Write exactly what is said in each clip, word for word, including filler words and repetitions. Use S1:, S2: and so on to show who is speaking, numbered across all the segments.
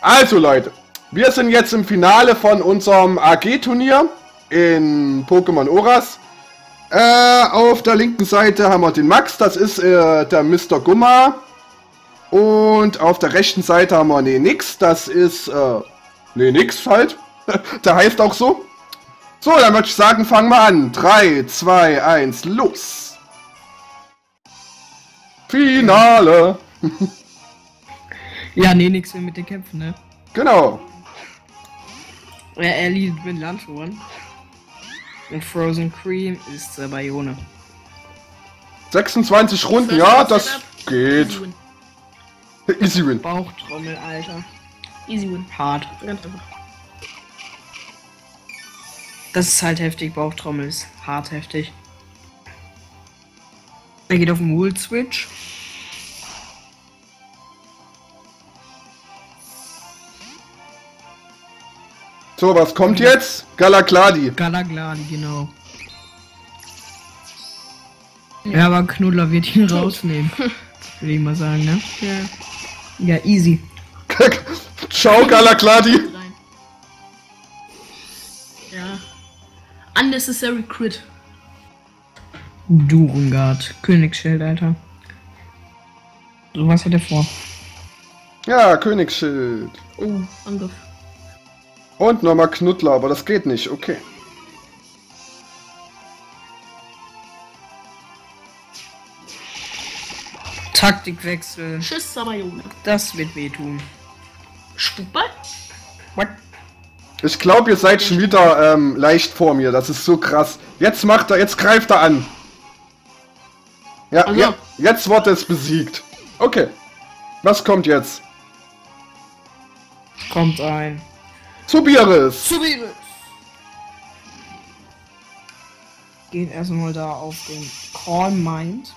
S1: Also Leute, wir sind jetzt im Finale von unserem A G-Turnier in Pokémon Oras. Äh, auf der linken Seite haben wir den Max, das ist äh, der Mister Gumma. Und auf der rechten Seite haben wir nee, nix, das ist, äh, nee, nix halt. Der heißt auch so. So, dann würde ich sagen, fangen wir an. drei, zwei, eins, los. Finale.
S2: Ja, nee, nix mehr mit den Kämpfen, ne?
S1: Genau.
S2: Ja, er liegt mit Landschuhen. Und Frozen Cream ist äh, Bayone.
S1: sechsundzwanzig Runden, ja, das geht.
S3: Easy win.
S1: Easy win.
S2: Bauchtrommel, Alter.
S3: Easy win.
S2: Hart.
S3: Ganz einfach.
S2: Das ist halt heftig, Bauchtrommel ist hart heftig. Er geht auf den Wool Switch.
S1: So, was kommt jetzt? Galakladi.
S2: Galagladi, genau. Ja, aber Knuddler wird ihn rausnehmen. Würde ich mal sagen, ne?
S3: Ja.
S2: Ja, easy.
S1: Ciao, Galakladi.
S3: Rein. Ja. Unnecessary Crit.
S2: Durengard. Königsschild, Alter. So, was hat er vor?
S1: Ja, Königsschild.
S3: Oh, Angriff.
S1: Und nochmal Knuddler, aber das geht nicht, okay.
S2: Taktikwechsel.
S3: Tschüss, Sabayone.
S2: Das wird wehtun.
S3: Spukball?
S2: What?
S1: Ich glaube, ihr seid schon wieder ähm, leicht vor mir. Das ist so krass. Jetzt macht er, jetzt greift er an. Ja,
S3: Also.
S1: ja, jetzt wird es besiegt. Okay. Was kommt jetzt?
S2: Kommt ein.
S1: Subiris.
S2: Subiris. Geht erstmal da auf den Call Mind.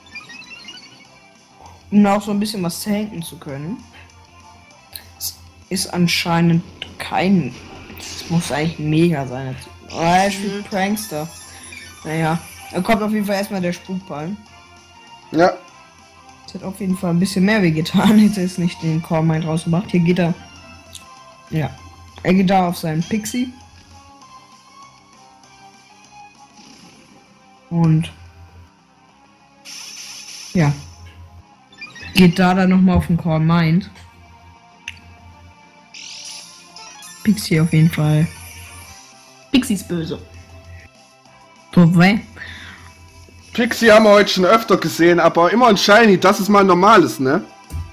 S2: Um auch so ein bisschen was tanken zu können. Es ist anscheinend kein. Es muss eigentlich mega sein. Oh, er spielt Prankster. Naja. Da kommt auf jeden Fall erstmal der Spukball.
S1: Ja.
S2: Das hat auf jeden Fall ein bisschen mehr weh getan. Hätte es nicht den Call Mind rausgemacht. Hier geht er. Ja. Er geht da auf seinen Pixie. Und ja. Geht da dann nochmal auf den Call Mind. Pixie auf jeden Fall.
S3: Pixie ist böse.
S2: Vorbei.
S1: Pixie haben wir heute schon öfter gesehen, aber immer ein Shiny, das ist mal normales, ne?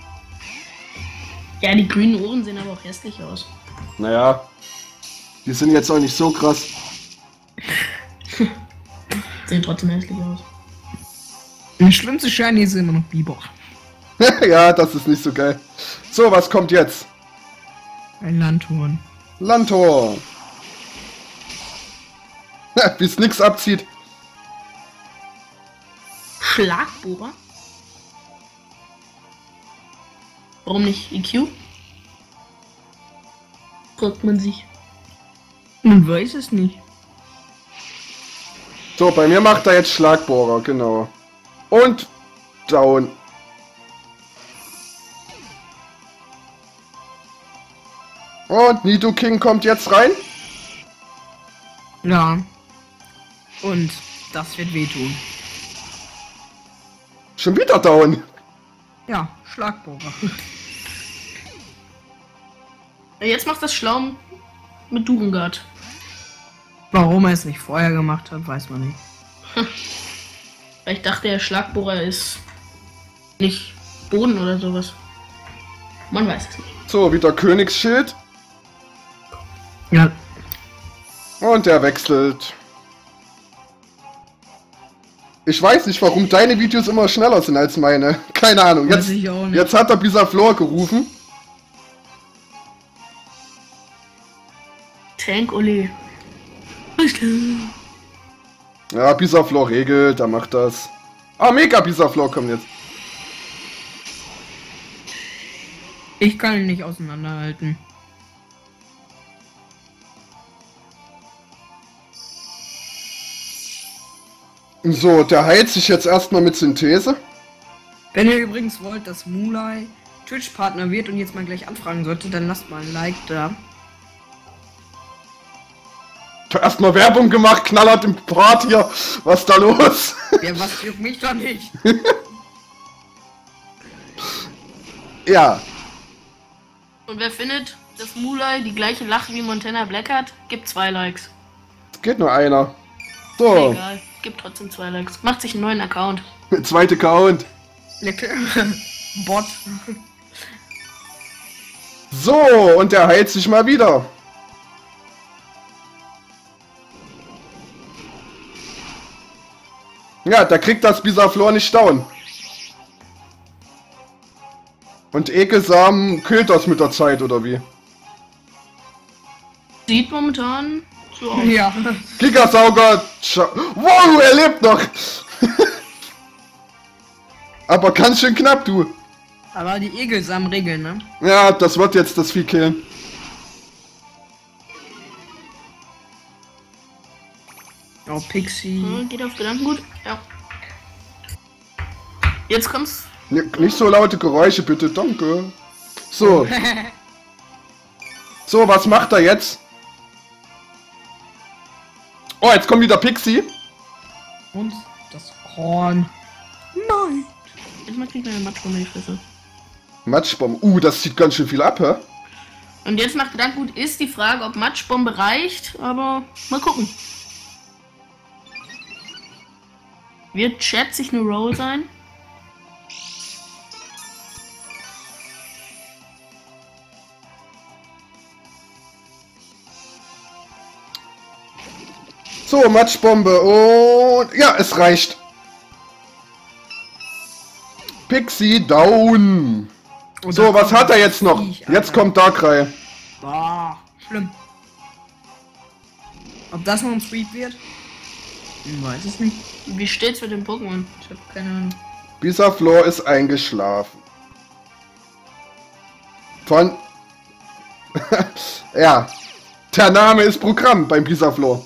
S3: Ja, die grünen Ohren sehen aber auch hässlich aus.
S1: Naja. Die sind jetzt auch nicht so krass.
S3: Sehen trotzdem hässlich aus.
S2: Das schlimmste Shiny ist immer noch Bieber.
S1: Ja, das ist nicht so geil. So, was kommt jetzt?
S2: Ein Landhorn.
S1: Landtor. Wie es nix abzieht.
S3: Schlagbohrer? Warum nicht E Q? Fragt man sich.
S2: Man weiß es nicht.
S1: So, bei mir macht er jetzt Schlagbohrer, genau. Und down. Und Nidoking kommt jetzt rein.
S2: Ja. Und das wird wehtun.
S1: Schon wieder down.
S2: Ja, Schlagbohrer.
S3: Jetzt macht das schlau mit Durengard.
S2: Warum er es nicht vorher gemacht hat, weiß man nicht.
S3: Weil ich dachte, der Schlagbohrer ist nicht Boden oder sowas. Man weiß es nicht.
S1: So, wieder Königsschild.
S2: Ja.
S1: Und der wechselt. Ich weiß nicht, warum deine Videos immer schneller sind als meine. Keine Ahnung. Jetzt,
S2: Weiß ich auch nicht.
S1: jetzt hat er Bisaflor gerufen.
S3: Tank Ole.
S1: Ja, Bisaflor regelt, er macht das. Ah, Mega Bisaflor kommt jetzt.
S2: Ich kann ihn nicht auseinanderhalten.
S1: So, der heilt sich jetzt erstmal mit Synthese.
S2: Wenn ihr übrigens wollt, dass Mulai Twitch-Partner wird und jetzt mal gleich anfragen sollte, dann lasst mal ein Like da.
S1: Ich hab erstmal Werbung gemacht, knallert im Part hier. Was ist da los?
S2: Ja, was juckt mich doch nicht.
S1: Ja.
S3: Und wer findet, dass Mulai die gleiche Lache wie Montana Black hat, gibt zwei Likes.
S1: Es geht nur einer. So,
S3: Egal, gibt trotzdem zwei Likes. Macht sich einen neuen Account.
S1: zweiter Account.
S2: Lecker. Bot.
S1: So, und der heilt sich mal wieder. Ja, der kriegt das Bisaflor nicht down. Und Ekelsam killt das mit der Zeit, oder wie?
S3: Sieht momentan so aus.
S2: Ja.
S1: Gigasauger. Scha- Wow, er lebt noch. Aber ganz schön knapp, du.
S2: Aber die Egelsamen Regeln, ne?
S1: Ja, das wird jetzt das Vieh killen.
S2: Oh, Pixie.
S3: Hm, geht auf Gedankengut? Ja. Jetzt kommt's.
S1: N- Nicht so laute Geräusche, bitte, danke. So. So, was macht er jetzt? Oh, jetzt kommt wieder Pixie.
S2: Und das Korn. Nein.
S3: Jetzt mal kriegt er eine Matschbombe in die Fresse.
S1: Matschbombe. Uh, das zieht ganz schön viel ab, hä?
S3: Und jetzt nach Gedankengut ist die Frage, ob Matschbombe reicht, aber mal gucken. Wird Chat sich eine Roll sein?
S1: So, Matschbombe und... Ja, es reicht. Pixie down.
S2: Und
S1: So,
S2: da
S1: was
S2: kommt
S1: hat er
S2: das
S1: jetzt noch?
S2: Viech,
S1: Jetzt
S2: Alter.
S1: kommt Darkrai.
S2: Boah, schlimm. Ob das noch ein Sweep wird? Ich weiß es nicht.
S3: Wie steht's mit dem Pokémon? Ich hab keine Ahnung.
S1: Bisaflor ist eingeschlafen. Von... ja. Der Name ist Programm beim Bisaflor.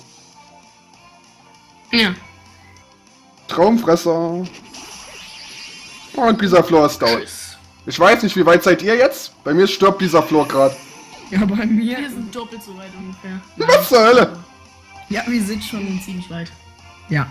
S3: Ja.
S1: Traumfresser. Und Bisaflor ist down.
S3: Tschüss.
S1: Ich weiß nicht, wie weit seid ihr jetzt? Bei mir stirbt Bisaflor gerade.
S2: Ja, bei mir.
S3: Wir sind doppelt so weit ungefähr.
S1: Was zur Hölle?
S2: Ja, wir sind schon.
S3: Schon ziemlich weit.
S2: Ja.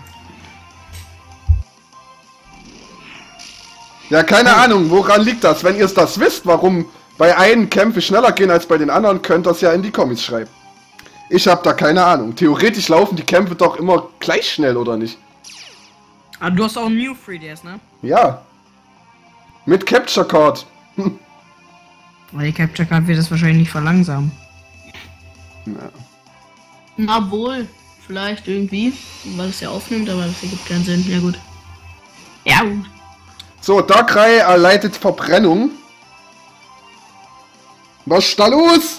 S1: Ja, keine Ahnung, woran liegt das? Wenn ihr das wisst, warum bei einen Kämpfe schneller gehen als bei den anderen, könnt ihr das ja in die Comics schreiben. Ich habe da keine Ahnung. Theoretisch laufen die Kämpfe doch immer gleich schnell, oder nicht?
S2: Ah, du hast auch ein New three D S, ne?
S1: Ja. Mit Capture Card. Hm.
S2: Weil die Capture Card wird das wahrscheinlich nicht verlangsamen.
S1: Ja.
S3: Na wohl, vielleicht irgendwie, weil es ja aufnimmt, aber das ergibt keinen Sinn. Ja gut. Ja gut.
S1: So, Darkrai erleidet Verbrennung. Was ist da los?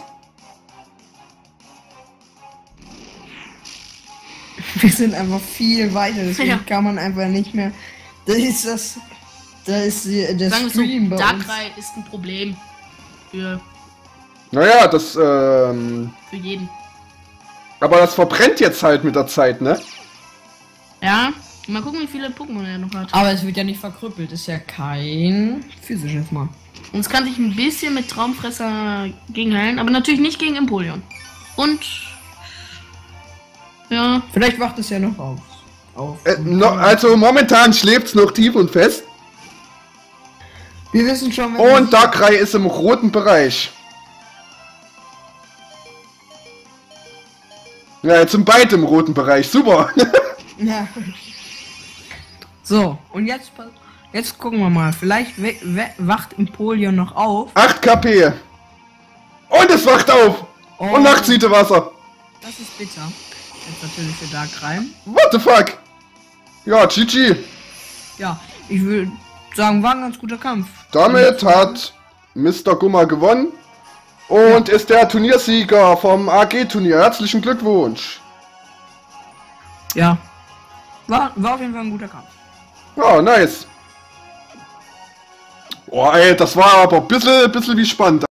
S2: Wir sind einfach viel weiter, deswegen
S3: Ja.
S2: kann man einfach nicht mehr. Das ist das. Da ist die- der
S3: Sagen wir
S2: Stream
S3: so,
S2: bei uns.
S3: Darkrai ist ein Problem. Für,
S1: Naja, das, ähm...
S3: für jeden.
S1: aber das verbrennt jetzt halt mit der Zeit, ne?
S3: Ja, mal gucken, wie viele Pokémon er noch hat.
S2: Aber es wird ja nicht verkrüppelt, ist ja kein physisches Mal.
S3: Und es kann sich ein bisschen mit Traumfresser gegenheilen, aber natürlich nicht gegen Empoleon. Und... Ja,
S2: Vielleicht wacht es ja noch auf. auf.
S1: Äh, no, also momentan schläft's noch tief und fest.
S2: Wir wissen schon, wenn
S1: Und Darkrai ist im roten Bereich. Ja, jetzt sind beide im roten Bereich. Super.
S2: Ja. So, und jetzt, pa- jetzt gucken wir mal. Vielleicht we- we- wacht Empoleon noch auf.
S1: acht K P. Und es wacht auf.
S2: Oh.
S1: Und nachzieht Wasser.
S2: Das ist bitter. Jetzt natürlich für Darkrai.
S1: What the fuck? Ja, G G.
S2: Ja, ich würde sagen, war ein ganz guter Kampf.
S1: Damit hat Mister Gummer gewonnen. Und ist der Turniersieger vom A G-Turnier. Herzlichen Glückwunsch.
S2: Ja. War, war auf jeden Fall ein guter Kampf.
S1: Ja, nice. Boah, ey, das war aber ein bisschen, bisschen wie spannend.